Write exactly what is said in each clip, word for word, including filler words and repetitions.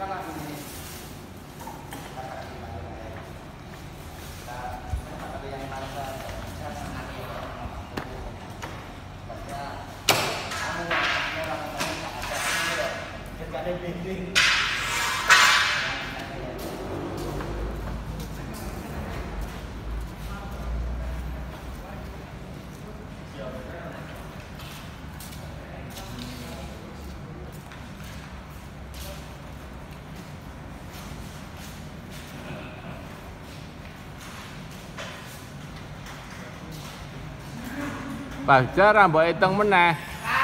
Bagja rambut hitung meneh.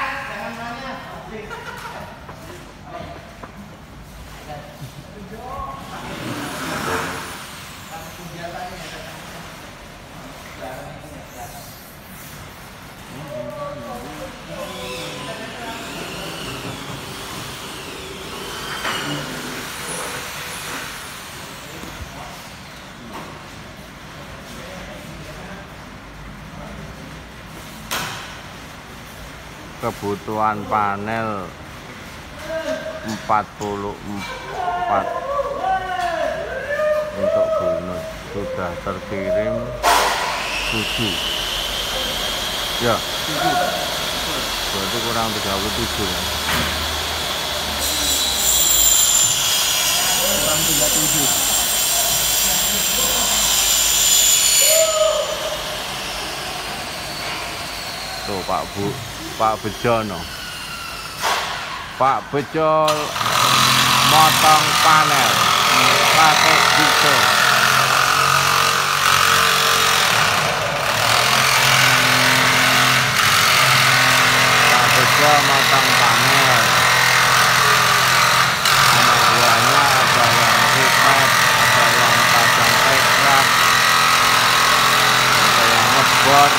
Kebutuhan panel empat puluh empat untuk bonus sudah terkirim tujuh ya, berarti kurang tiga puluh tujuh ya. Kurang tiga puluh tujuh. Tuh Pak Bu, Pak Bejono, Pak Bejo motong panel pakai pisau. Pak Bejo motong panel. Anak buahnya ada yang riset, ada yang pasang ekstrak, ada yang ngebor.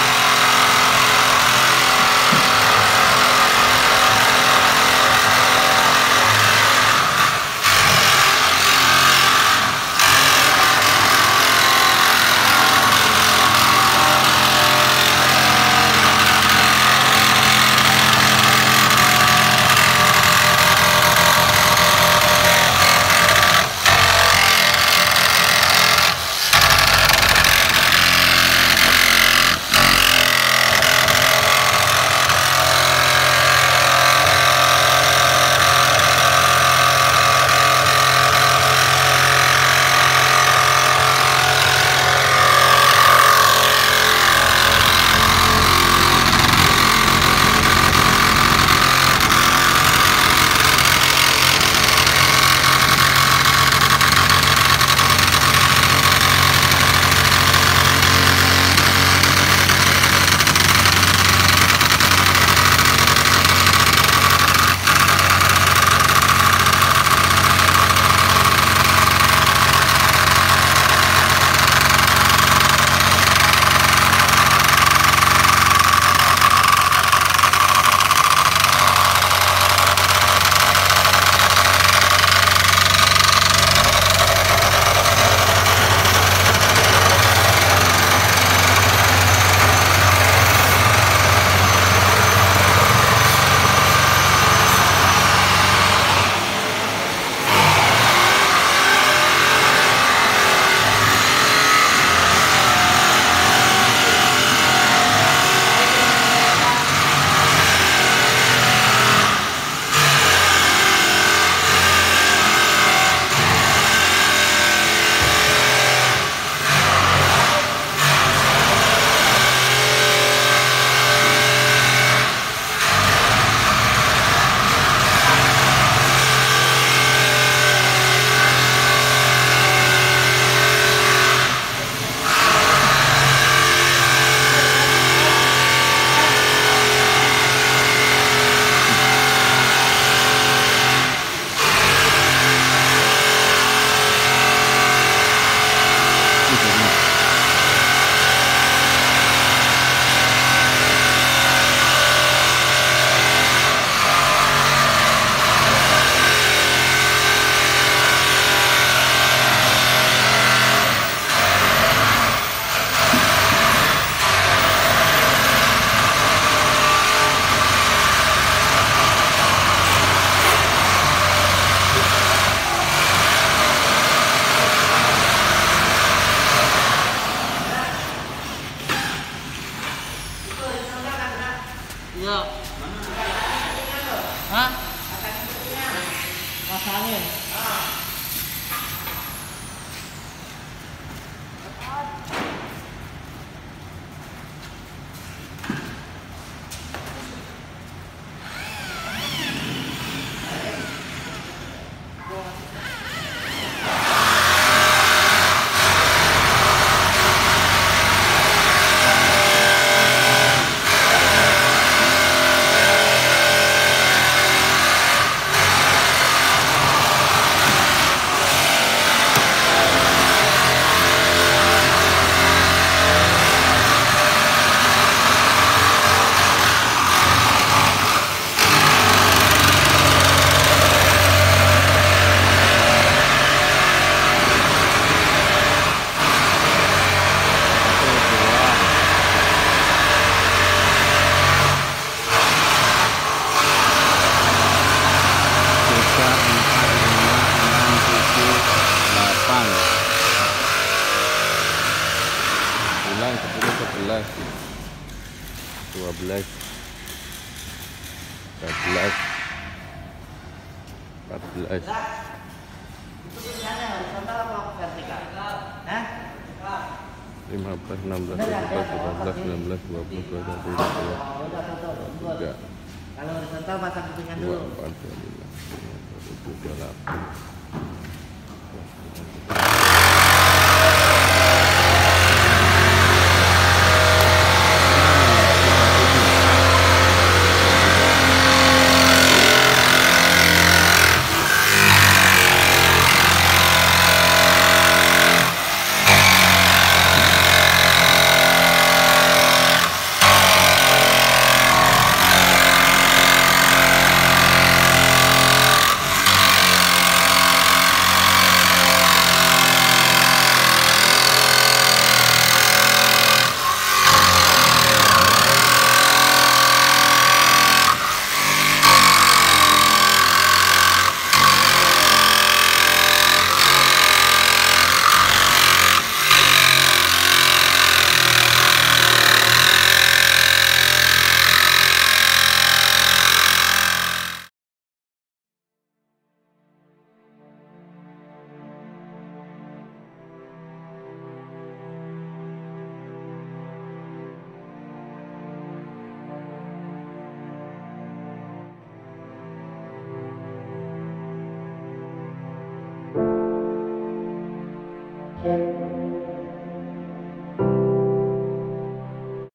angin. Sepuluh, sebelas, dua belas, tiga belas, empat belas. Itu tulisannya horizontal apa vertikal? Hah? lima belas, enam belas, tujuh belas, delapan belas, sembilan belas, dua puluh, dua puluh satu, dua puluh dua, tiga. Kalau horizontal pasang kupingan dua, dulu. empat, dua lima, dua tujuh, dua delapan. Thank you.